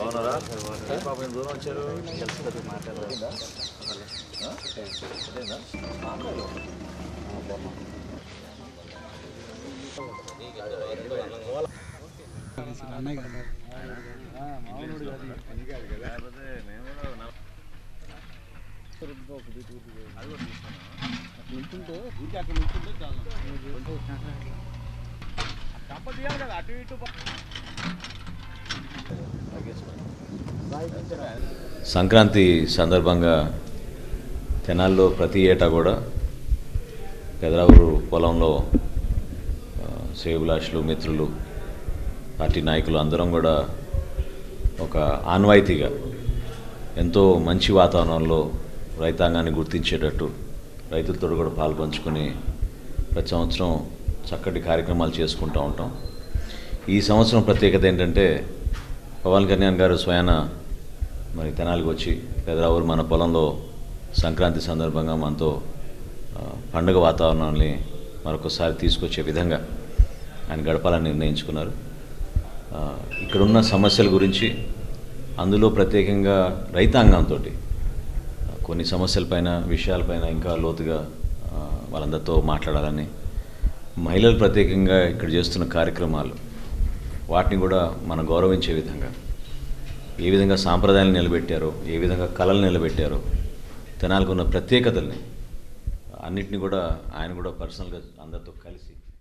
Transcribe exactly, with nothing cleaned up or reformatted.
అవునరా పాప దూరం వచ్చారు మాట్లాడదా సంక్రాంతి సందర్భంగా తెనాల్లో ప్రతి ఏటా కూడా పెదరావూరు పొలంలో శ్రేయోభిలాషులు మిత్రులు పార్టీ నాయకులు అందరం కూడా ఒక ఆన్వాయితీగా ఎంతో మంచి వాతావరణంలో రైతాంగాన్ని గుర్తించేటట్టు రైతులతో కూడా పాల్పంచుకొని ప్రతి సంవత్సరం చక్కటి కార్యక్రమాలు చేసుకుంటూ ఉంటాం. ఈ సంవత్సరం ప్రత్యేకత ఏంటంటే పవన్ కళ్యాణ్ గారు స్వయాన మరి తెనాలికి వచ్చి పెదరావూరు మన పొలంలో సంక్రాంతి సందర్భంగా మనతో పండుగ వాతావరణాన్ని మరొకసారి తీసుకొచ్చే విధంగా ఆయన గడపాలని నిర్ణయించుకున్నారు. ఇక్కడున్న సమస్యల గురించి అందులో ప్రత్యేకంగా రైతాంగంతో కొన్ని సమస్యలపైన విషయాలపైన ఇంకా లోతుగా వాళ్ళందరితో మాట్లాడాలని, మహిళలు ప్రత్యేకంగా ఇక్కడ చేస్తున్న కార్యక్రమాలు వాటిని కూడా మనం గౌరవించే విధంగా ఏ విధంగా సాంప్రదాయాలు నిలబెట్టారో, ఏ విధంగా కళలు నిలబెట్టారో, తెనాలికి ఉన్న ప్రత్యేకతల్ని అన్నిటిని కూడా ఆయన కూడా పర్సనల్గా అందరితో కలిసి